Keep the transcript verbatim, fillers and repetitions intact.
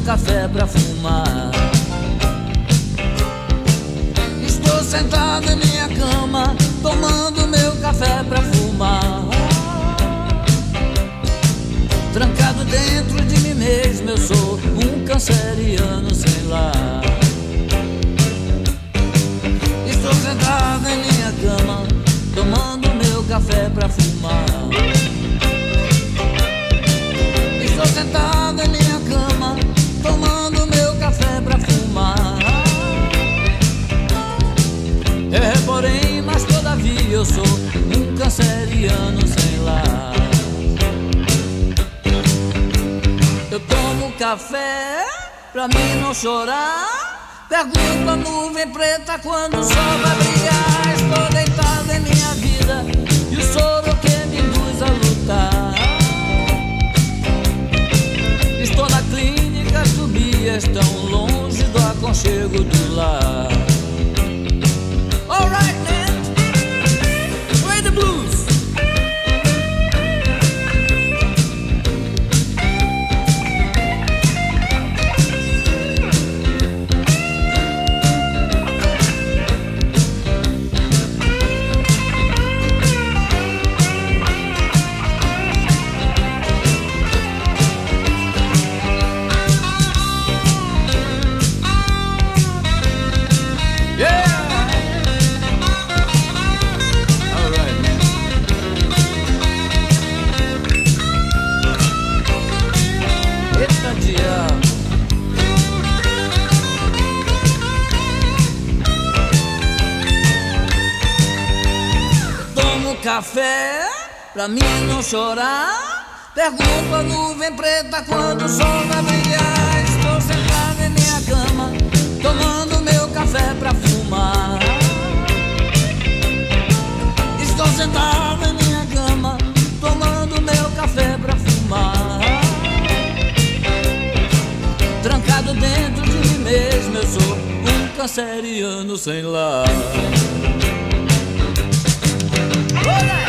café pra fumar. Estou sentado em minha cama, tomando meu café pra fumar. Trancado dentro de mim mesmo, eu sou um canceriano sem lar. Estou sentado em minha cama, tomando meu café pra fumar. Estou sentado em minha cama, tomando meu café pra fumar. É, porém, mas todavia eu sou um canceriano sem lar. Eu tomo café pra mim não chorar, pergunto a nuvem preta quando o sol vai brilhar. Estou deitado em minha vida e o soro que me induz a lutar. Estou na clínica, Tobias, tão longe do aconchego do lar. Alright, man, play the blues. Café pra mim não chorar, pergunto a nuvem preta quando o sol vai brilhar. Estou sentado em minha cama, tomando meu café pra fumar. Estou sentado em minha cama, tomando meu café pra fumar. Trancado dentro de mim mesmo, eu sou um canceriano sem lar. Olha!